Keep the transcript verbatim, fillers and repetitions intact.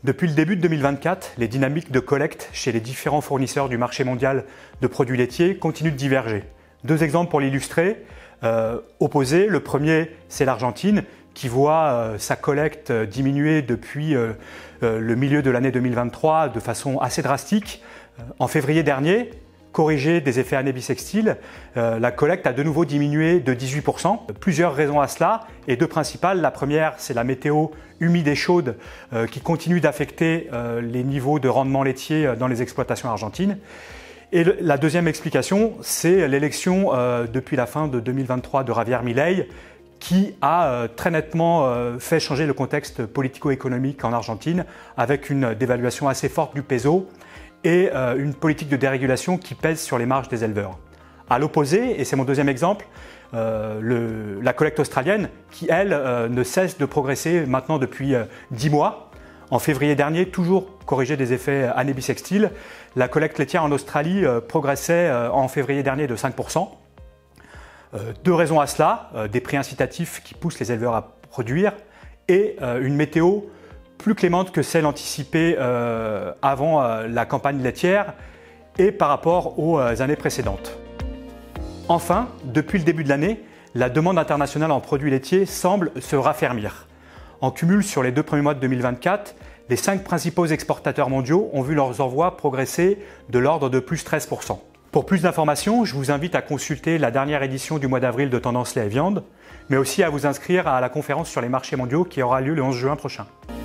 Depuis le début de deux mille vingt-quatre, les dynamiques de collecte chez les différents fournisseurs du marché mondial de produits laitiers continuent de diverger. Deux exemples pour l'illustrer, euh, opposés. Le premier, c'est l'Argentine, qui voit euh, sa collecte diminuer depuis euh, euh, le milieu de l'année deux mille vingt-trois de façon assez drastique. Euh, en février dernier, corrigé des effets année bissextile, euh, la collecte a de nouveau diminué de dix-huit pour cent. Plusieurs raisons à cela, et deux principales. La première, c'est la météo humide et chaude euh, qui continue d'affecter euh, les niveaux de rendement laitier dans les exploitations argentines. Et le, la deuxième explication, c'est l'élection euh, depuis la fin de deux mille vingt-trois de Javier Milei, qui a euh, très nettement euh, fait changer le contexte politico-économique en Argentine, avec une dévaluation assez forte du peso et euh, une politique de dérégulation qui pèse sur les marges des éleveurs. À l'opposé, et c'est mon deuxième exemple, euh, le, la collecte australienne qui, elle, euh, ne cesse de progresser maintenant depuis euh, dix mois. En février dernier, toujours corrigé des effets année bissextile, la collecte laitière en Australie euh, progressait euh, en février dernier de cinq pour cent. Euh, deux raisons à cela, euh, des prix incitatifs qui poussent les éleveurs à produire et euh, une météo plus clémente que celle anticipée euh, avant euh, la campagne laitière et par rapport aux euh, années précédentes. Enfin, depuis le début de l'année, la demande internationale en produits laitiers semble se raffermir. En cumul sur les deux premiers mois de deux mille vingt-quatre, les cinq principaux exportateurs mondiaux ont vu leurs envois progresser de l'ordre de plus treize pour cent. Pour plus d'informations, je vous invite à consulter la dernière édition du mois d'avril de Tendance Lait et Viande, mais aussi à vous inscrire à la conférence sur les marchés mondiaux qui aura lieu le onze juin prochain.